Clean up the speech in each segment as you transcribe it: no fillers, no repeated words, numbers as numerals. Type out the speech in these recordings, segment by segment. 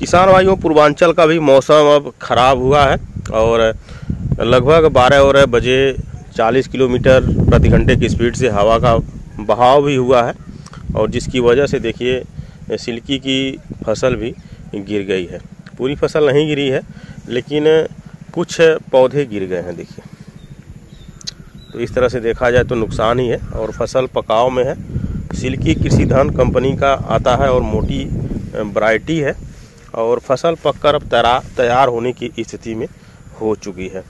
किसान भाइयों, पूर्वांचल का भी मौसम अब ख़राब हुआ है और लगभग 12 बजे 40 किलोमीटर प्रति घंटे की स्पीड से हवा का बहाव भी हुआ है और जिसकी वजह से देखिए सिल्की की फसल भी गिर गई है। पूरी फसल नहीं गिरी है लेकिन कुछ पौधे गिर गए हैं। देखिए, तो इस तरह से देखा जाए तो नुकसान ही है और फसल पकाव में है। सिल्की कृषि धन कंपनी का आता है और मोटी वैरायटी है और फसल पककर अब तैयार होने की स्थिति में हो चुकी है।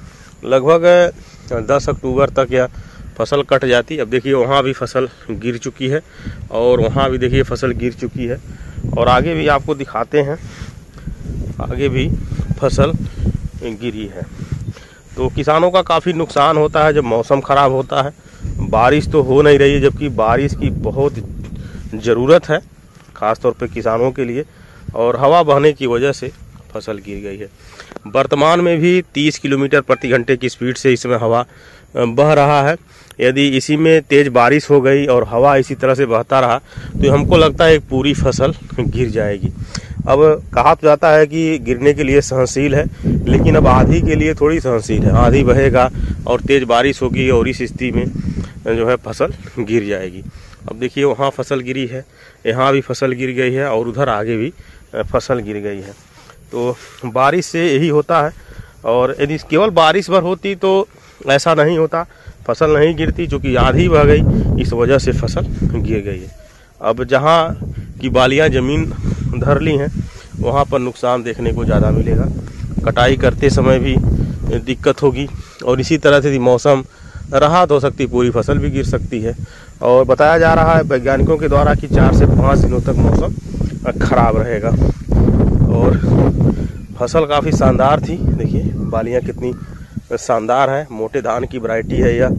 लगभग 10 अक्टूबर तक यह फसल कट जाती। अब देखिए वहाँ भी फसल गिर चुकी है और वहाँ भी देखिए फसल गिर चुकी है और आगे भी आपको दिखाते हैं, आगे भी फसल गिरी है। तो किसानों का काफ़ी नुकसान होता है जब मौसम ख़राब होता है। बारिश तो हो नहीं रही है, जबकि बारिश की बहुत ज़रूरत है ख़ास तौर पे किसानों के लिए, और हवा बहने की वजह से फसल गिर गई है। वर्तमान में भी 30 किलोमीटर प्रति घंटे की स्पीड से इसमें हवा बह रहा है। यदि इसी में तेज़ बारिश हो गई और हवा इसी तरह से बहता रहा तो हमको लगता है एक पूरी फसल गिर जाएगी। अब कहा तो जाता है कि गिरने के लिए सहनशील है, लेकिन अब आंधी के लिए थोड़ी सहनशील है। आंधी बहेगा और तेज़ बारिश होगी और इस स्थिति में जो है फसल गिर जाएगी। अब देखिए वहाँ फसल गिरी है, यहाँ भी फसल गिर गई है और उधर आगे भी फसल गिर गई है। तो बारिश से यही होता है और यदि केवल बारिश भर होती तो ऐसा नहीं होता, फसल नहीं गिरती। चूँकि आंधी बह गई इस वजह से फसल गिर गई है। अब जहाँ की बालियाँ ज़मीन धर ली हैं वहाँ पर नुकसान देखने को ज़्यादा मिलेगा। कटाई करते समय भी दिक्कत होगी और इसी तरह से मौसम रहा तो हो सकती पूरी फसल भी गिर सकती है। और बताया जा रहा है वैज्ञानिकों के द्वारा कि 4 से 5 दिनों तक मौसम खराब रहेगा। और फसल काफ़ी शानदार थी। देखिए बालियाँ कितनी शानदार है। मोटे धान की वैरायटी है, यह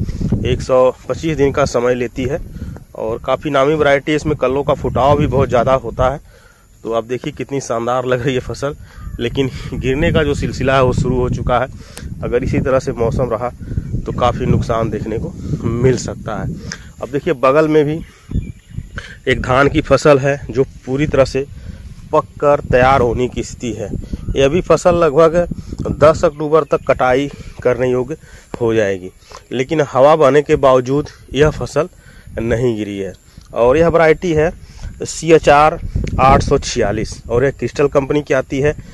125 दिन का समय लेती है और काफ़ी नामी वैरायटी है। इसमें कल्लों का फुटाव भी बहुत ज़्यादा होता है। तो आप देखिए कितनी शानदार लग रही है फसल, लेकिन गिरने का जो सिलसिला है वो शुरू हो चुका है। अगर इसी तरह से मौसम रहा तो काफ़ी नुकसान देखने को मिल सकता है। अब देखिए बगल में भी एक धान की फसल है जो पूरी तरह से पककर तैयार होने की स्थिति है। यह भी फसल लगभग 10 अक्टूबर तक कटाई करने योग्य हो जाएगी, लेकिन हवा बहने के बावजूद यह फसल नहीं गिरी है। और यह वैरायटी है CHR 846 और यह क्रिस्टल कंपनी की आती है।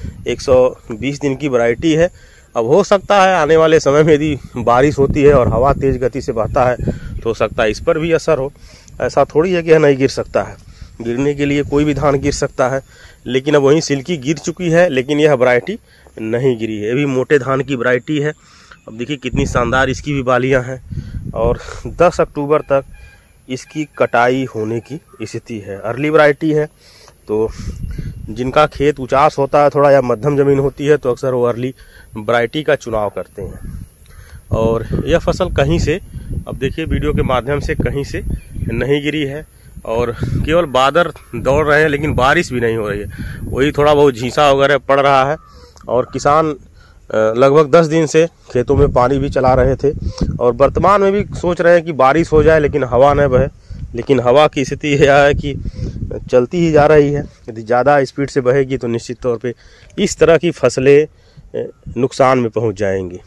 120 दिन की वैरायटी है। अब हो सकता है आने वाले समय में यदि बारिश होती है और हवा तेज़ गति से बहता है तो हो सकता है इस पर भी असर हो। ऐसा थोड़ी है कि यह नहीं गिर सकता है, गिरने के लिए कोई भी धान गिर सकता है। लेकिन अब वहीं सिल्की गिर चुकी है, लेकिन यह वैरायटी नहीं गिरी है। ये भी मोटे धान की वैरायटी है। अब देखिए कितनी शानदार इसकी भी बालियाँ हैं और 10 अक्टूबर तक इसकी कटाई होने की स्थिति है। अर्ली वैरायटी है, तो जिनका खेत उचास होता है थोड़ा या मध्यम ज़मीन होती है तो अक्सर वो अर्ली वैरायटी का चुनाव करते हैं। और यह फसल कहीं से, अब देखिए वीडियो के माध्यम से, कहीं से नहीं गिरी है और केवल बादल दौड़ रहे हैं, लेकिन बारिश भी नहीं हो रही है। वही थोड़ा बहुत झींसा वगैरह पड़ रहा है और किसान लगभग 10 दिन से खेतों में पानी भी चला रहे थे और वर्तमान में भी सोच रहे हैं कि बारिश हो जाए लेकिन हवा न बहे। लेकिन हवा की स्थिति यह है कि चलती ही जा रही है। यदि ज़्यादा स्पीड से बहेगी तो निश्चित तौर पे इस तरह की फसलें नुकसान में पहुंच जाएंगी।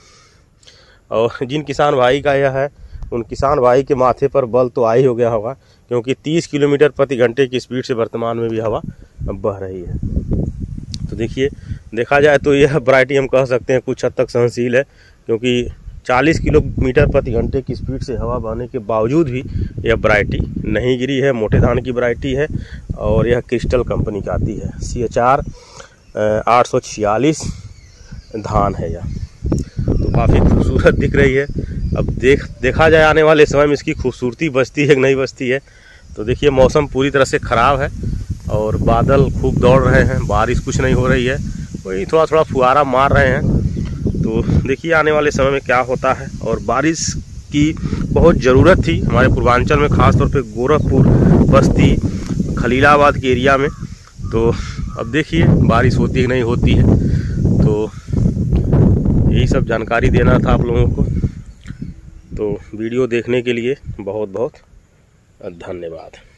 और जिन किसान भाई का यह है उन किसान भाई के माथे पर बल तो आ ही हो गया होगा, क्योंकि 30 किलोमीटर प्रति घंटे की स्पीड से वर्तमान में भी हवा बह रही है। तो देखिए देखा जाए तो यह वैरायटी हम कह सकते हैं कुछ हद तक सहनशील है, क्योंकि 40 किलोमीटर प्रति घंटे की स्पीड से हवा बहने के बावजूद भी यह वैरायटी नहीं गिरी है। मोटे धान की वैरायटी है और यह क्रिस्टल कंपनी की आती है। CHR 846 धान है यह। तो काफ़ी खूबसूरत दिख रही है। अब देखा जाए आने वाले समय में इसकी खूबसूरती बचती है कि नहीं बचती है। तो देखिए मौसम पूरी तरह से ख़राब है और बादल खूब दौड़ रहे हैं, बारिश कुछ नहीं हो रही है, वही थोड़ा थोड़ा फुहारा मार रहे हैं। तो देखिए आने वाले समय में क्या होता है। और बारिश की बहुत ज़रूरत थी हमारे पूर्वांचल में, ख़ासतौर पे गोरखपुर, बस्ती, खलीलाबाद के एरिया में। तो अब देखिए बारिश होती है कि नहीं होती है। तो यही सब जानकारी देना था आप लोगों को। तो वीडियो देखने के लिए बहुत बहुत धन्यवाद।